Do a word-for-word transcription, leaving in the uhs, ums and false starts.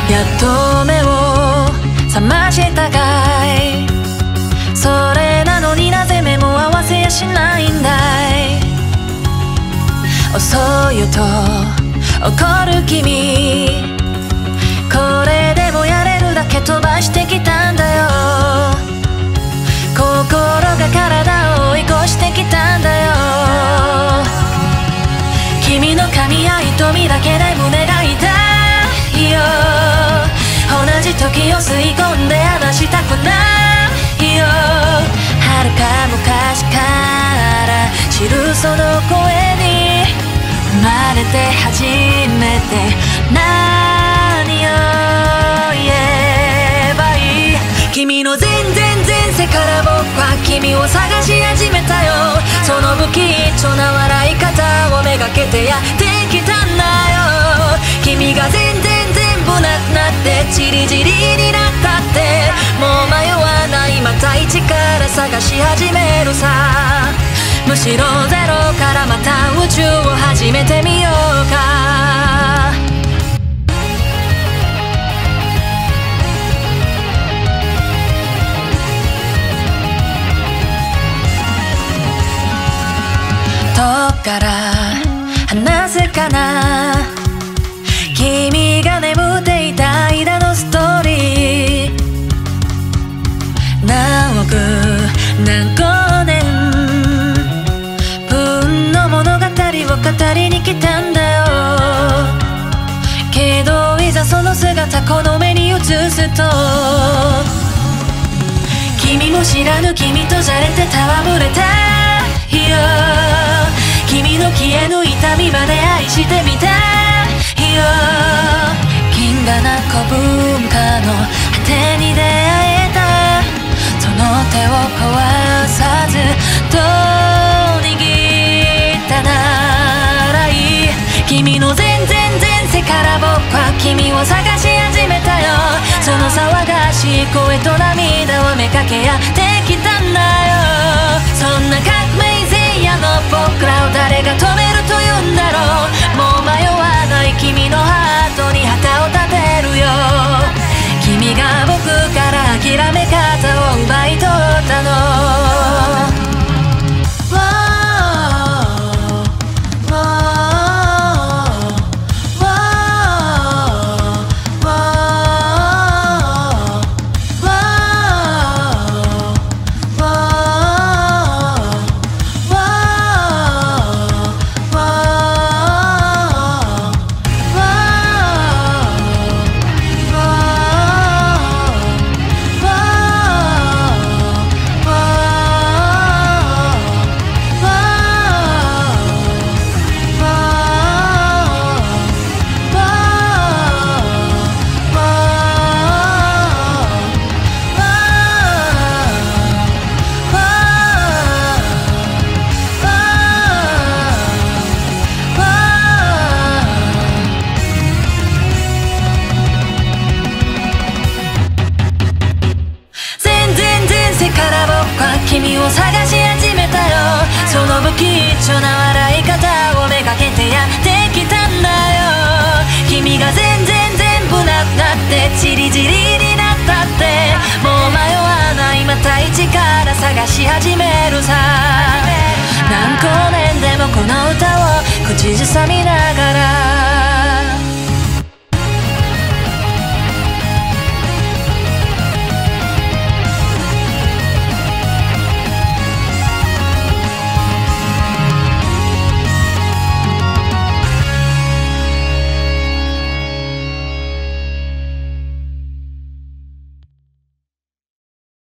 やっと目を覚ましたかい。それなのになぜ目も合わせやしないんだい。遅いよと怒る君、これでもやれるだけ飛ばしてきたんだよ。心が体を追い越してきたんだよ。君の髪や瞳だけで胸が痛いよ。同じ時を吸い込んで離したくないよ。遥か昔から知るその声に生まれて初めて何を言えばいい。君の全然前世から僕は君を探し始めたよ。その不吉祥な笑い方をめがけてやってきたんだよ。君が全然全部なくなってチリチリになったって、もう迷わない、また一から探し始めるさ。むしろゼロからまた宇宙を始めてみようか。どっから話すかな、君が眠っていた間のストーリー。何億何光年分の物語を語りに来たんだよ。けどいざその姿この目に映すと、君も知らぬ君とじゃれて戯れたよ。君の消えぬ痛みまで愛してみたいよ。銀河な古文化の果てに出会えた、その手を壊さずと握ったならいい。君の全然前世から僕は君を探し始めたよ。その騒がしい声と涙をめかけやってきたんだよ。そんな革命前夜の僕らを誰が止めるというんだろう。もう迷わない君のハートに旗を立てるよ。君が僕から諦め方を奪い取ったの。君を探し始めたよ。その不吉祥な笑い方をめがけてやってきたんだよ。君が全然全部なくなってチリチリになったって、もう迷わない、また一から探し始めるさ。何光年でもこの歌を口ずさみながら